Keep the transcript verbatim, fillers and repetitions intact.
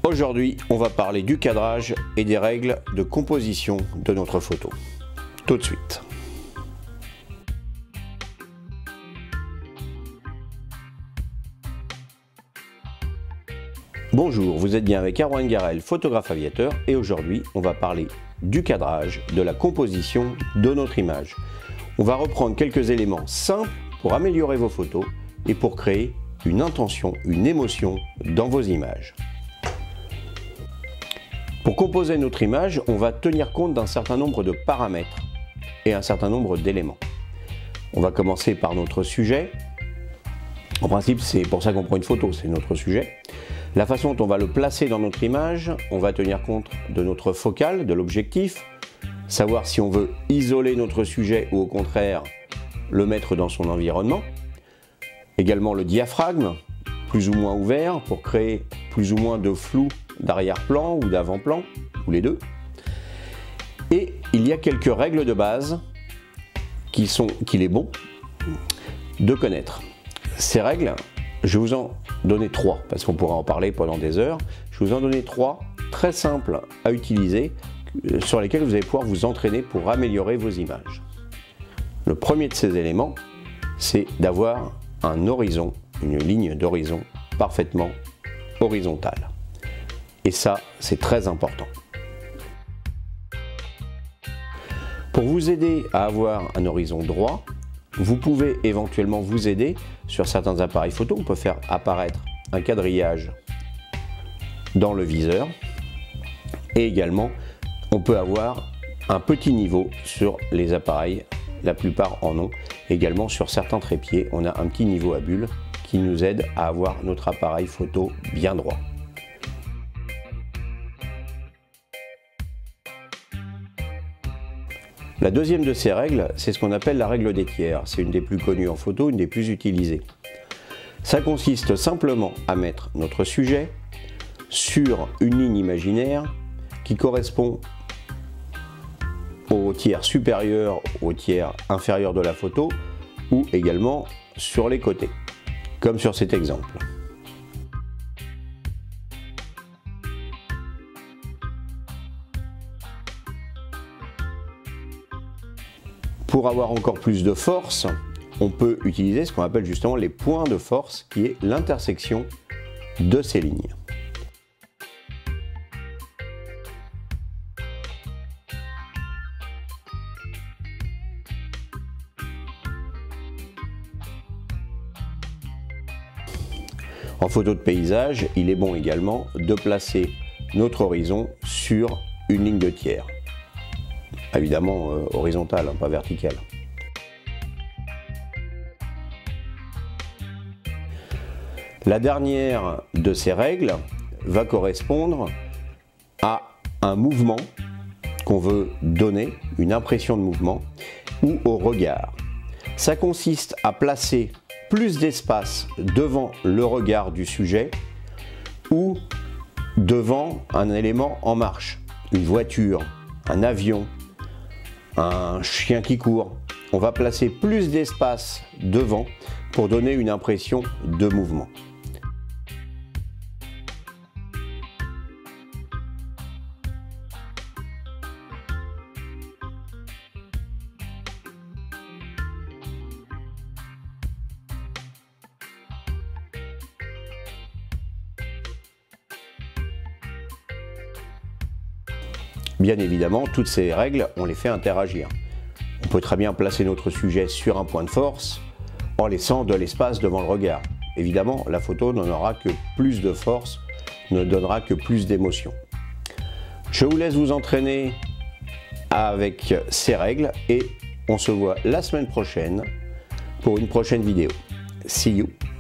Aujourd'hui, on va parler du cadrage et des règles de composition de notre photo. Tout de suite. Bonjour, vous êtes bien avec Erwan Garel, photographe aviateur, et aujourd'hui, on va parler du cadrage, de la composition de notre image. On va reprendre quelques éléments simples pour améliorer vos photos et pour créer une intention, une émotion dans vos images. Pour composer notre image, on va tenir compte d'un certain nombre de paramètres et un certain nombre d'éléments. On va commencer par notre sujet. En principe, c'est pour ça qu'on prend une photo, c'est notre sujet. La façon dont on va le placer dans notre image, on va tenir compte de notre focale, de l'objectif, savoir si on veut isoler notre sujet ou au contraire le mettre dans son environnement. Également le diaphragme, plus ou moins ouvert pour créer plus ou moins de flou d'arrière-plan ou d'avant-plan, ou les deux. Et il y a quelques règles de base qui sont, qu'il est bon de connaître. Ces règles, je vais vous en donner trois, parce qu'on pourra en parler pendant des heures. Je vais vous en donner trois très simples à utiliser, sur lesquels vous allez pouvoir vous entraîner pour améliorer vos images. Le premier de ces éléments, c'est d'avoir un horizon, une ligne d'horizon parfaitement horizontale. Et ça, c'est très important. Pour vous aider à avoir un horizon droit, vous pouvez éventuellement vous aider sur certains appareils photo. On peut faire apparaître un quadrillage dans le viseur. Et également, on peut avoir un petit niveau sur les appareils, la plupart en ont. Également sur certains trépieds, on a un petit niveau à bulle qui nous aide à avoir notre appareil photo bien droit. La deuxième de ces règles, c'est ce qu'on appelle la règle des tiers. C'est une des plus connues en photo, une des plus utilisées. Ça consiste simplement à mettre notre sujet sur une ligne imaginaire qui correspond au tiers supérieur, au tiers inférieur de la photo, ou également sur les côtés, comme sur cet exemple. Pour avoir encore plus de force, on peut utiliser ce qu'on appelle justement les points de force, qui est l'intersection de ces lignes. En photo de paysage, il est bon également de placer notre horizon sur une ligne de tiers. Évidemment euh, horizontale, hein, pas verticale. La dernière de ces règles va correspondre à un mouvement qu'on veut donner, une impression de mouvement, ou au regard. Ça consiste à placer plus d'espace devant le regard du sujet ou devant un élément en marche, une voiture, un avion, un chien qui court. On va placer plus d'espace devant pour donner une impression de mouvement. Bien évidemment, toutes ces règles, on les fait interagir. On peut très bien placer notre sujet sur un point de force en laissant de l'espace devant le regard. Évidemment, la photo n'en aura que plus de force, ne donnera que plus d'émotion. Je vous laisse vous entraîner avec ces règles et on se voit la semaine prochaine pour une prochaine vidéo. See you!